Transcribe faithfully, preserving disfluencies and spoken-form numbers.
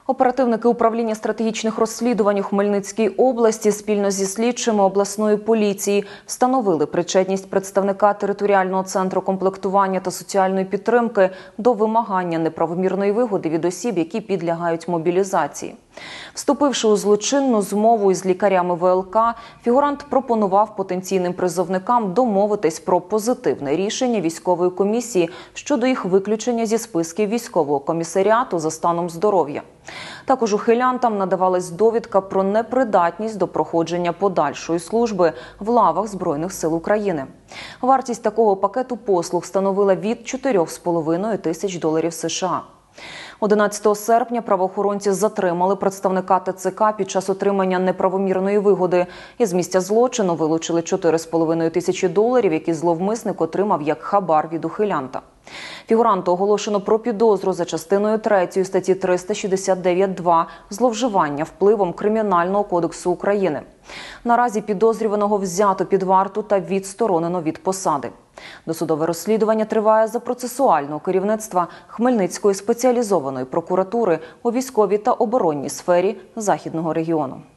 Оперативники управління стратегічних розслідувань у Хмельницькій області спільно зі слідчими обласної поліції встановили причетність представника територіального центру комплектування та соціальної підтримки до вимагання неправомірної вигоди від осіб, які підлягають мобілізації. Вступивши у злочинну змову із лікарями В Л К, фігурант пропонував потенційним призовникам домовитись про позитивне рішення військової комісії щодо їх виключення зі списків військового комісаріату за станом здоров'я. Також ухилянтам надавалась довідка про непридатність до проходження подальшої служби в лавах Збройних сил України. Вартість такого пакету послуг становила від чотирьох з половиною тисяч доларів США. одинадцятого серпня правоохоронці затримали представника Т Ц К під час отримання неправомірної вигоди. Із місця злочину вилучили чотири з половиною тисячі доларів, які зловмисник отримав як хабар від ухилянта. Фігуранту оголошено про підозру за частиною третьою статті триста шістдесят дев'ять два «Зловживання впливом Кримінального кодексу України». Наразі підозрюваного взято під варту та відсторонено від посади. Досудове розслідування триває за процесуального керівництва Хмельницької спеціалізованої прокуратури у військовій та оборонній сфері Західного регіону.